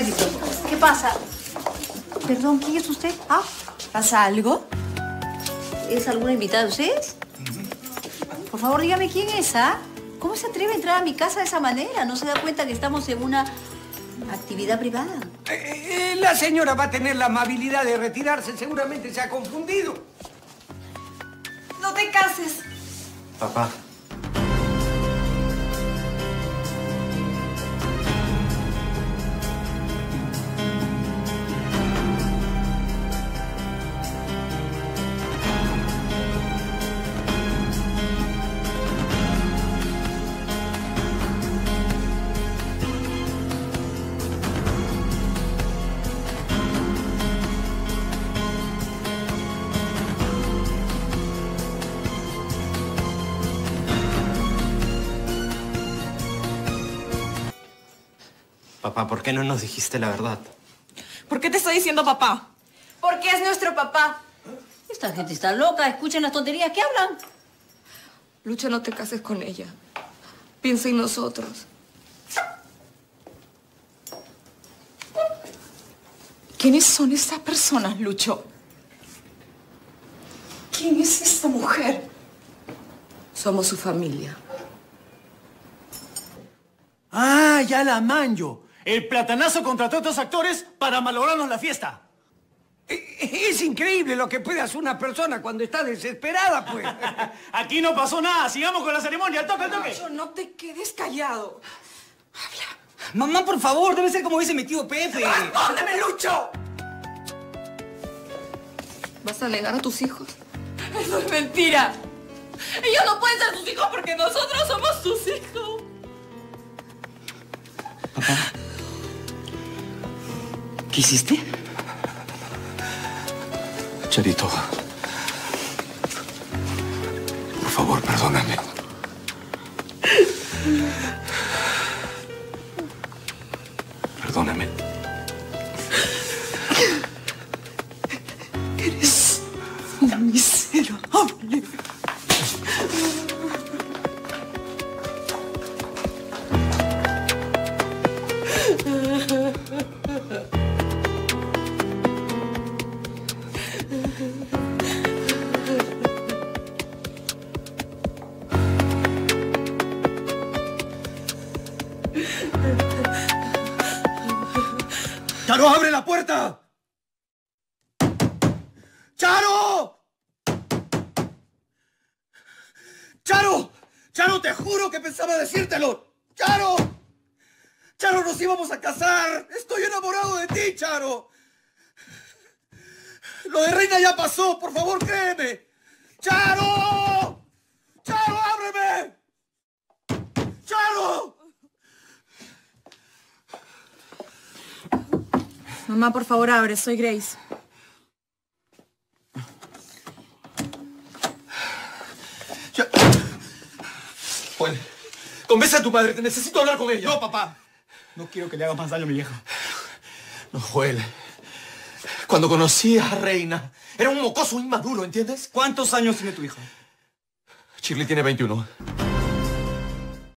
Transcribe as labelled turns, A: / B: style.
A: momentito. ¿Qué pasa? Perdón, ¿quién es usted? ¿Ah?
B: ¿Pasa algo?
A: ¿Es alguna invitada de ustedes? Por favor, dígame quién es, ¿ah? ¿Cómo se atreve a entrar a mi casa de esa manera? ¿No se da cuenta que estamos en una actividad privada?
C: La señora va a tener la amabilidad de retirarse. Seguramente se ha confundido.
B: No te cases.
D: Papá. Papá, ¿por qué no nos dijiste la verdad?
B: ¿Por qué te estoy diciendo papá? Porque es nuestro papá.
A: Esta gente está loca. Escuchen las tonterías que hablan.
B: Lucha, no te cases con ella. Piensa en nosotros. ¿Quiénes son estas personas, Lucho? ¿Quién es esta mujer? Somos su familia.
E: Ah, ya la manjo. El platanazo contrató a estos actores para malograrnos la fiesta.
C: Es increíble lo que puede hacer una persona cuando está desesperada, pues.
E: Aquí no pasó nada. Sigamos con la ceremonia. ¡Al toque, al toque!
B: Lucho, no te quedes callado.
F: Mamá, por favor, debe ser como dice mi tío Pepe.
B: ¡Respóndeme, Lucho! ¿Vas a negar a tus hijos? Eso es mentira. Ellos no pueden ser tus hijos porque nosotros somos tus hijos.
F: Papá, ¿qué hiciste?
D: Charito, por favor, perdóname. Perdóname.
B: Eres un miserable.
E: ¡Charo, abre la puerta! ¡Charo! ¡Charo! ¡Charo, te juro que pensaba decírtelo! ¡Charo! ¡Charo, nos íbamos a casar! ¡Estoy enamorado de ti, Charo! Lo de Reina ya pasó, por favor, créeme. ¡Charo! ¡Charo, ábreme! ¡Charo!
B: Mamá, por favor, abre. Soy Grace.
E: Joel, convence a tu madre. Te necesito hablar con ella.
F: No, papá. No quiero que le hagas más daño a mi vieja.
E: No, Joel. Cuando conocí a Reina, era un mocoso inmaduro, ¿entiendes?
F: ¿Cuántos años tiene tu hija?
E: Shirley tiene 21.